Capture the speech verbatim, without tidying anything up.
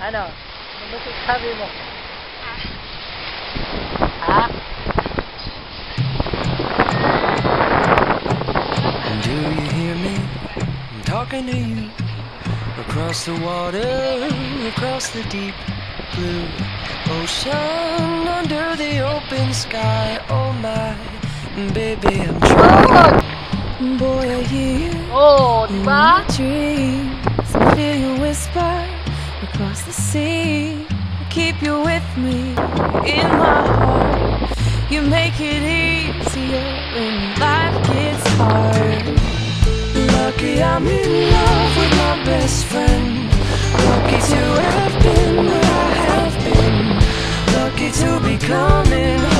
Ano? Ano ba sabi mo? Ha? Do you hear me? I'm talking to you. Across the water, across the deep blue ocean, under the open sky. Oh my, baby, I'm trying. Boy, I hear you Oh, in diba? my dreams. I feel you whisper across the sea. I keep you with me in my heart. You make it easier when life gets hard. Lucky I'm in love with my best friend. Lucky to have been where I have been. Lucky to be coming